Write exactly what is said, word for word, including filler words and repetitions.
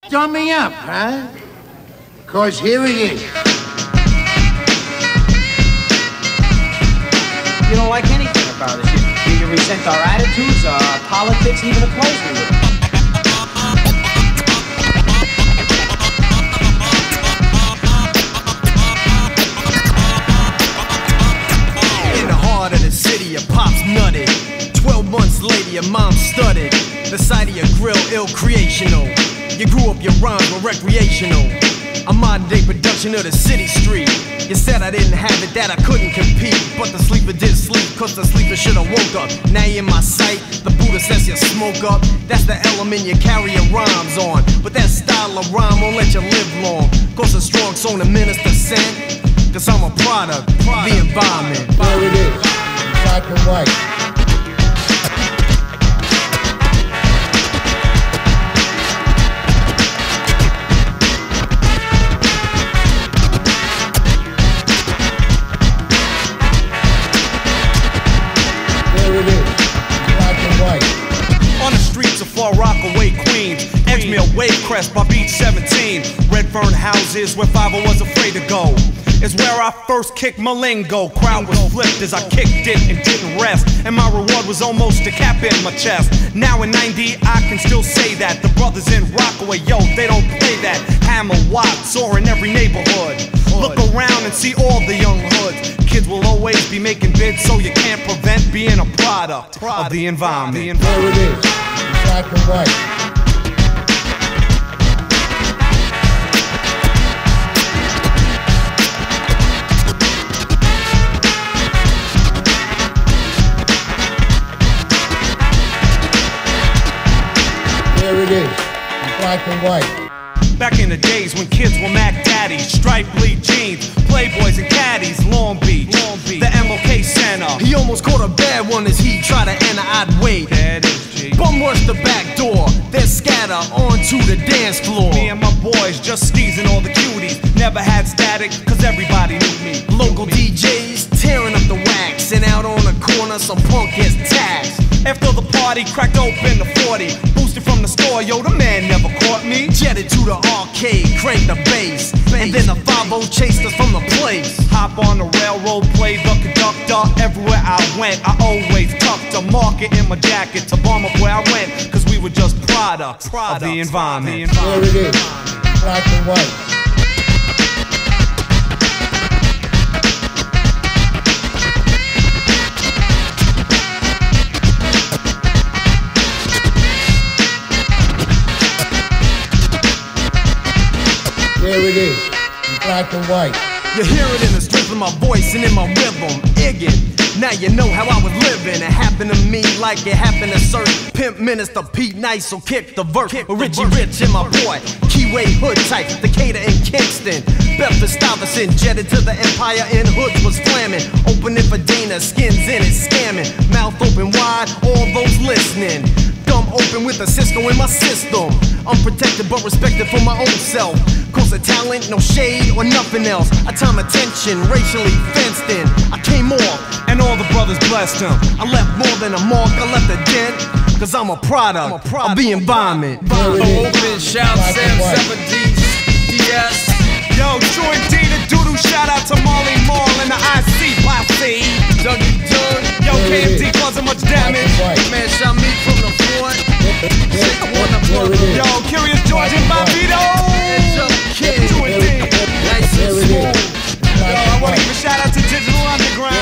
dummy up, huh? Cause here it is. You don't like anything about us. You, you resent our attitudes, our politics, even the clothes we wear. In the heart of the city, your pop's nutted. Twelve months later, your mom studied. The sight of your grill, ill-creational. You grew up, your rhymes were recreational. A modern day production of the city street. You said I didn't have it, that I couldn't compete. But the sleeper did sleep, cause the sleeper should've woke up. Now you're in my sight, the Buddha says you smoke up. That's the element you carry your rhymes on. But that style of rhyme won't let you live long. Cause a strong song the minister sent. Cause I'm a product, of the environment. There it is, black and white. Far Rockaway, Queens, Edgemere, Wavecrest by Beach seventeen. Redfern houses where five was afraid to go. It's where I first kicked my lingo. Crowd was flipped as I kicked it and didn't rest. And my reward was almost a cap in my chest. Now in ninety, I can still say that. The brothers in Rockaway, yo, they don't play that. Hammer, Watts, or in every neighborhood. Look around and see all the young hoods. Kids will always be making bids, so you can't prevent being a product of the environment. There it is, black and white. There it is, black and white. Back in the days when kids were Mac Daddies, striped bleed jeans, Playboys and caddies, Long Beach, Long Beach, the M O K Center. He almost caught a bad one as he tried to enter, I'd wait. That is G. Bum rush the back door, then scatter onto the dance floor. Me and my boys just sneezing all the cuties. Never had static, cause everybody knew me. Local D Js tearing up the wax, and out on the corner some punk gets taxed. After the party, cracked open the forty, boosted from the store, yo, the man never caught me. Jetted to the arcade, cranked the bass, and then the five oh chased us from the place. Hop on the railroad, play the conductor. Everywhere I went, I always tucked a market in my jacket to bomb up where I went, cause we were just products, products of the environment. There it is, black and white. There it is, in black and white. You hear it in the strength of my voice and in my rhythm, Iggin. Now you know how I was living. It happened to me like it happened to Serch. Pimp Minister Pete Nice, so kick the verse. Richie Rich and my boy, Keyway Hood type, Decatur and Kingston. Bedford Stuyvesant, jetted to the Empire in hoods was flamming. Open it for Dana, skins in it, scamming. Mouth open wide, all those listening. Dumb open with a Cisco in my system. Unprotected but respected for my own self. Cause of talent, no shade or nothing else. I time attention, racially fenced in. I came off, and all the brothers blessed him. I left more than a mark, I left a dent. Cause I'm a product, I'm a product of the environment. Open, shout, Sam, seven D, D S. Yo, Troy D, the doodoo, shout out to Marley Marl and the I C Posse. Dougie Doug, yo, K M D causing much damage. Man, shot me from the front. Yo, Curious George and Bobito. Troy D, nice and smooth. Yo, I wanna give a shout out to Digital Underground.